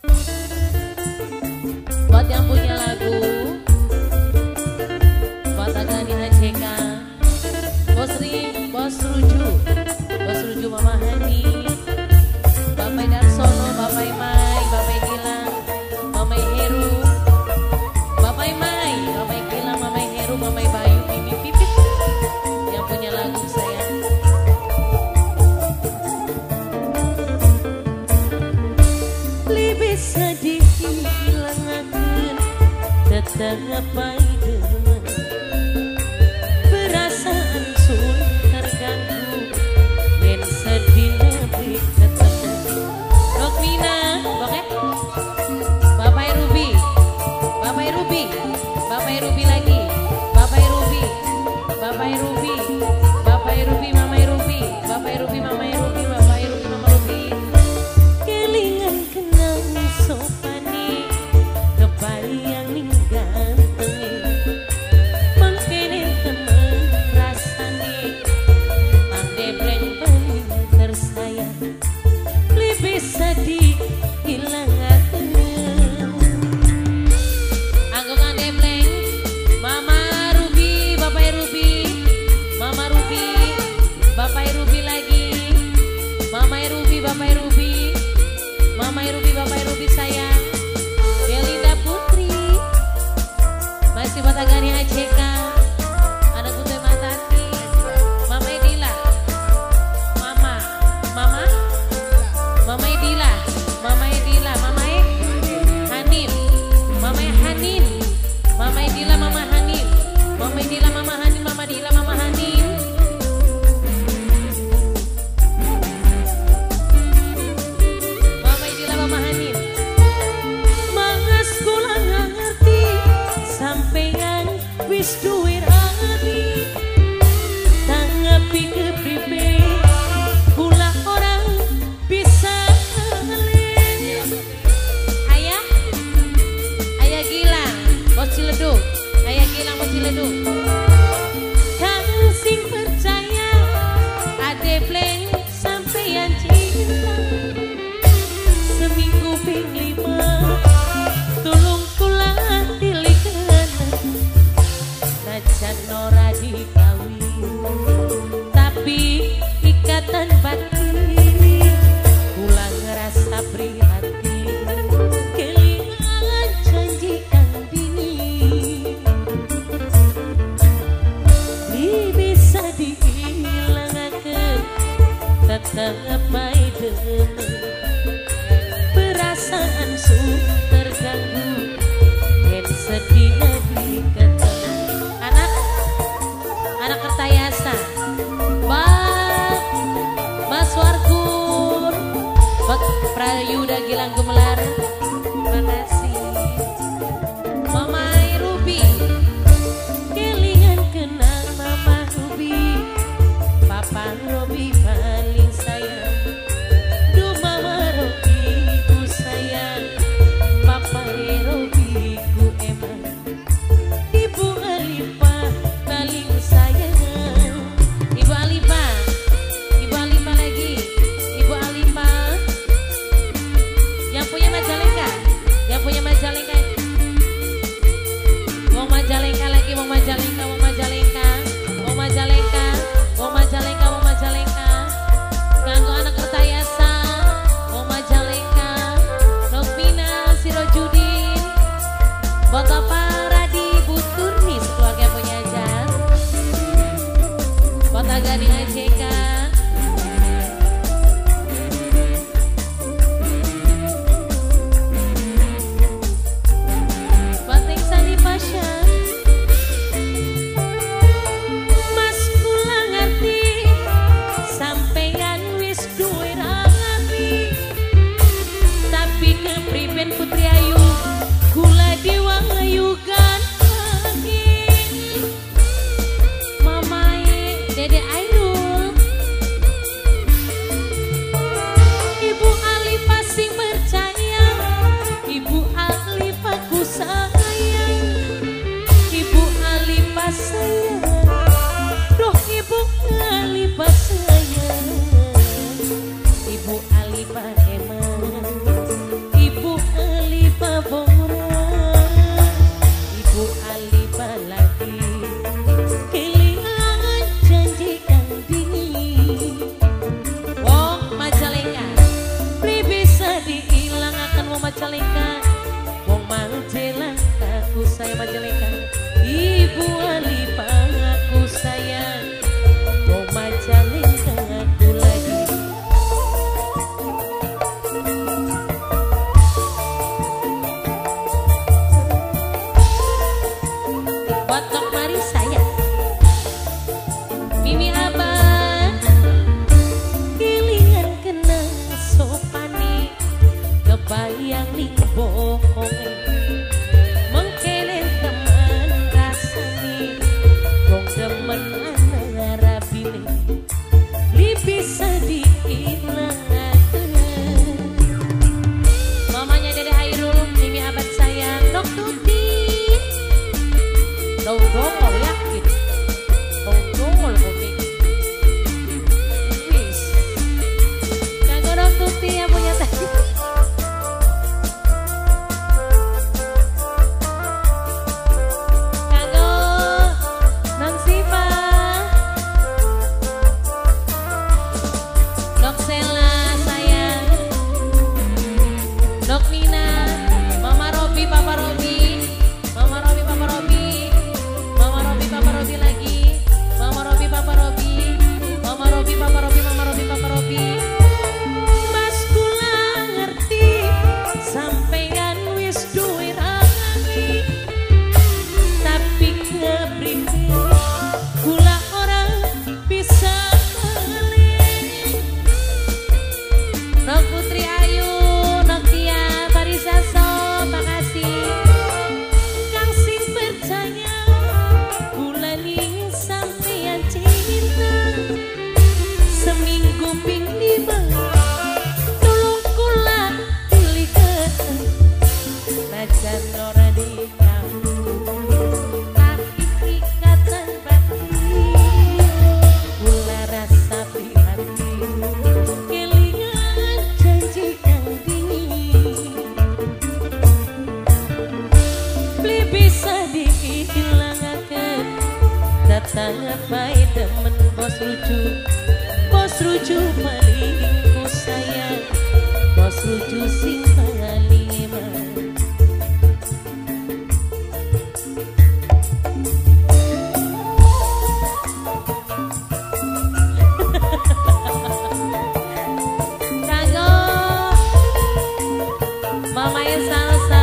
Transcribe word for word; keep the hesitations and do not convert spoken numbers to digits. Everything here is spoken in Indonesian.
Buat yang punya lagu, buat Agani A J K, Bos Ri, Bos Ruju, Bos Ruju Mama Hani, Bapak Darsono, Bapak Mai, Bapak Gilang, Mama Heru, Bapak Mai, Bapak Gilang, Mama Heru, Mama Bayu, Mimi Pipit, yang punya lagu sayang. Lebih sedih hilangakan tetap demen, perasaan sun terganggu dan sedih lebih ketemu. Rokmina, oke? Bapak Ruby, Bapak Ruby, Bapak Ruby lagi, Bapak Ruby, Bapak Ruby, Bapak Ruby, Mama Ruby, Bapak Ruby, Mama Ruby, Bapak Ruby, Mama Ruby. Kelingan kenang sopani, kebayang ning gantengi, mangkene temen rasani, pandai bleng paling tersayang, lebih sedih hilang aku. Anggokan debleng, Mama Ruby, Bapak Ruby, Mama Ruby, Bapak Ruby lagi, Mama Ruby, Bapak Ruby, Mama Ruby, Bapak Ruby sayang. Belinda Putri, masih buat Agani A J K, anak Putri Matati, Mama Edila, Mama, Mama, Mama Edila, Mama Edila, Mama E, Hanim, Mama Hanin, Mama Edila, Mama Hanim, Mama Edila, Mama Hanim, Mama Dila, Mama Hanim. Mama Edila, Mama Hanim. Mangas kula ngerti sampeyan wis duwe ati, tanggapi kepribe kula orang bisa ngelin. Ayah, Ayah Gilang, Bos Ciledug, Ayah Gilang, Bos Ciledug. Kang sing percaya ade bleng sampeyan cinta, seminggu ping lima tulung kula tilikan, najan ora dikawin tapi ikatan batin kula ngerasa prihatin, kelingan janji kang dingin, li bisa dihilangaken tetep bae demen, perasaan su terganggu dan sedih lebih ketemu. Anak anak Kertayasa, Bak Mas Wargun, Bak Prayuda Gilang Gemelar, terima kasih. Mama Ruby, kelingan kenang Mama Ruby, Papa Ruby paling sayang. Duh Mama Ruby ku sayang, Papa Ruby ku emang, Ibu Alifah paling sayang. Ibu Alifah, Ibu Alifah lagi, Ibu Alifah yang punya Majalengka, yang punya Majalengka, mau Majalengka lagi, mau Majalengka, mau Majalengka, mau Majalengka, mau Majalengka, mau Majalengka, kanggo anak Kertayasa, mau Majalengka, Rokmina, Sirojudin, buat Bapak Radi Buturni, sekeluarga punya Jar, buat Agani A J K, buat Neng Sani Pasha. Mas kula ngerti sampeyan wis duwe rapi, tapi kepriben Putri Ayu kula diwangayukan Majalengka, wong Majalengka aku sayang Majalengka. Ibu Alipa aku sayang, wong Majalengka aku lagi. Botok mari saya Mimi Abang kelingan kenang sopani kebayang ning bohong mengkelen teman rasani wong demen ana rabine li bisa diilangakeun. Mamanya Dede Hairul, Mimi Abang sayang, Nok Tuti dong dongol yakin dong dongol kopi wis kagak dong Tuti yang punya tadi. Kagak Nang Siva, Dok Sela sayang, Dok Nina, Mama Robi, Papa Robi, Mama Robi, Papa Robi, Mama Robi, Papa Robi lagi, Mama Robi, Papa Robi, Mama Robi, Papa Robi, Mama Robi, Papa Robi. Mas kula ngerti sampeyan wis duwe ragani, tapi kepripun kula ora bisa balik. Nok Putri Ayu, Nok Tia, Parisa So, makasih. Kang sing percaya kula ning sampeyan cinta seminggu ping lima tulung kula pilihkeun najan ora dikabul tapi ikatan batin kula rasa prihati kelingan janji kang dingin beli bisa diilangakeun datang bae demen bos rujuk bos rujuk palingku sayang bos rujuk sing paling eman. Kagok Mama yang salsa